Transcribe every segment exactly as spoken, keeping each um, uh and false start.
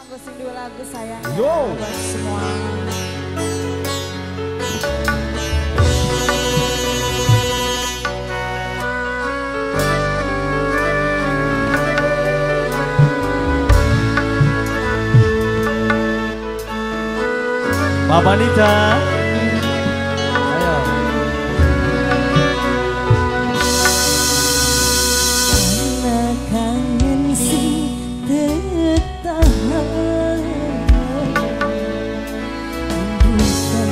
lagu sing dua lagu sayang Yo. buat semua. Mama Nita. Ayo. Karena kangen si tertahan, bukan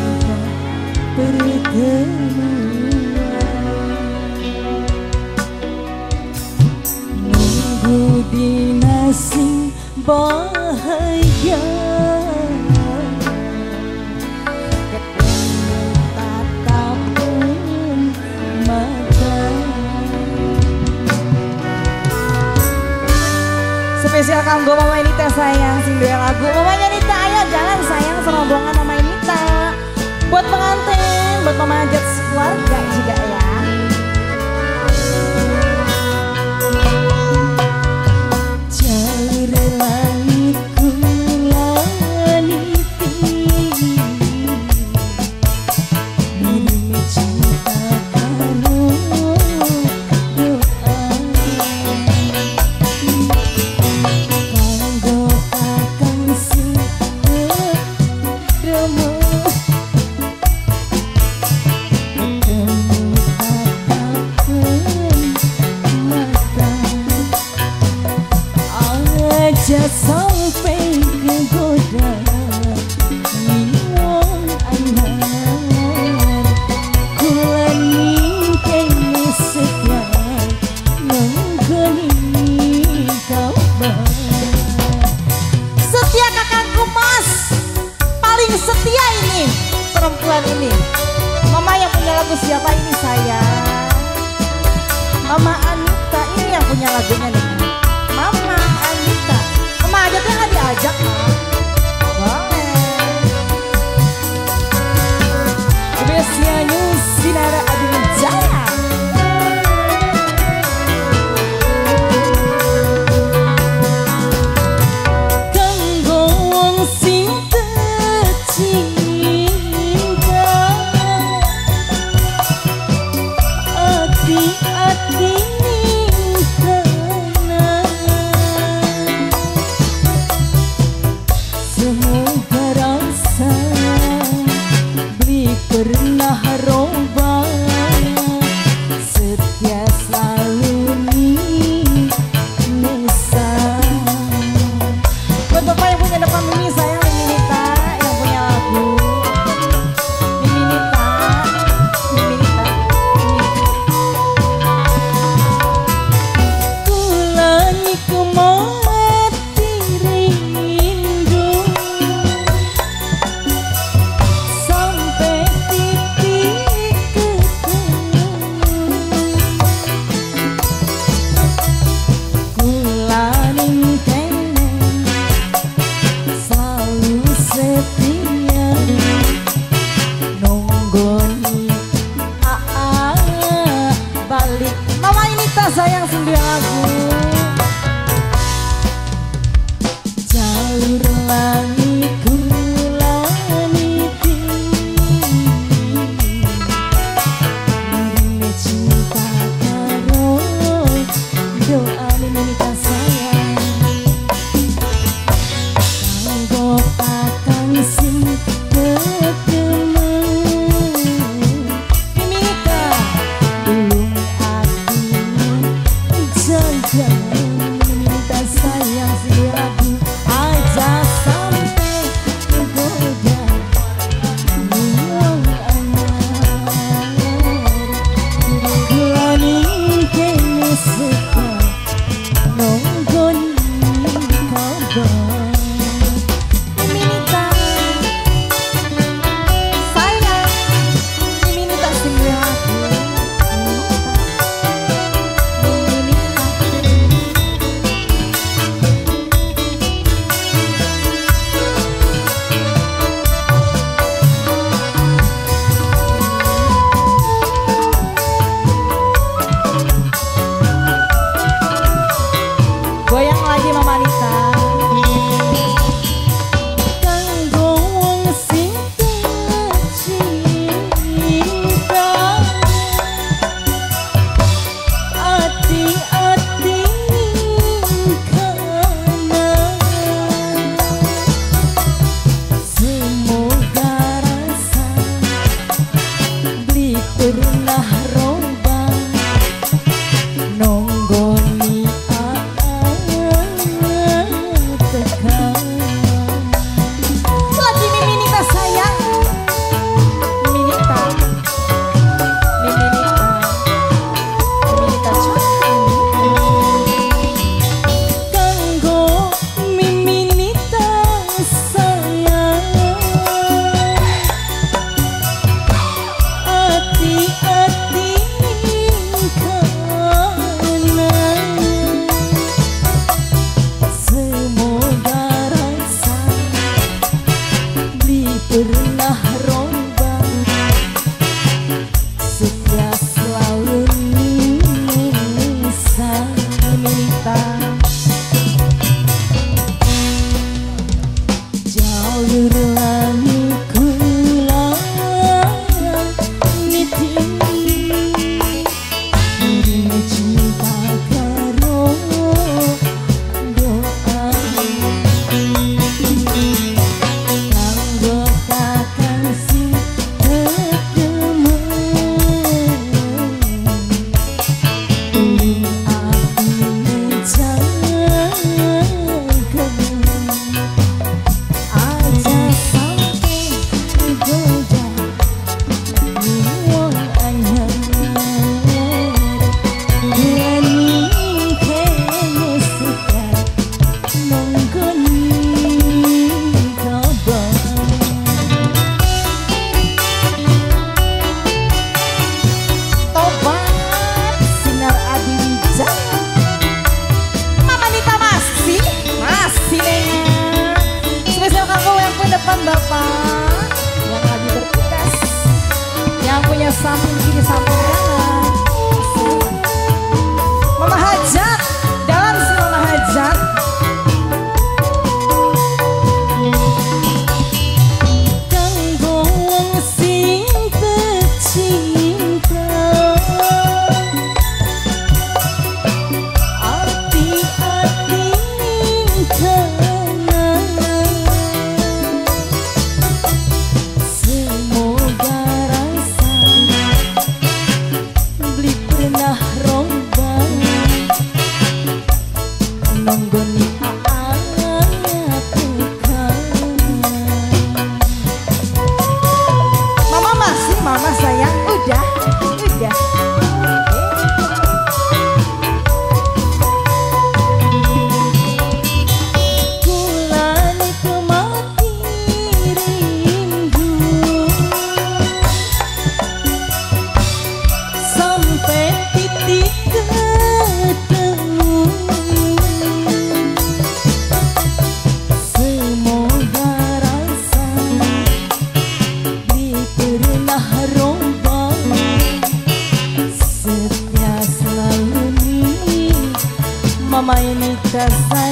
pertemuan, nunggu dinasing bahagia. Spesial kanggo Mama Nita sayang, sing dua lagu. Mamanya Nita, ayo jalan sayang serombongan Mama Nita. Buat pengantin, buat memanjat keluarga juga ya. Jalur langitku laniti, mirip cinta karo sampai kegoda miwong anyar, kula ningkeni setia menggeni kabar. Setia kakakku Mas, paling setia ini perempuan ini. Mama yang punya lagu siapa ini sayang? Mama Anita ini yang punya lagunya nih. Mama Anita, Mama aja tuh nggak diajak mah. Boleh. Spesialnya Sinara Adinjaya. Kanggo wong sing tercinta, ati-ati ning kana punya samping kiri samping kanan. Mama Hajat, dalam si Mama Hajat. Kanggo wong sing tercinta, ati-ati tenang. Semoga rasa beli pernah rombang nonggoni Mama masih, Mama sayang, udah, udah. Kulani kemati rindu sampai titik ketemu. Semoga rasa di pernah rombang setia selalu nih Mama ini tak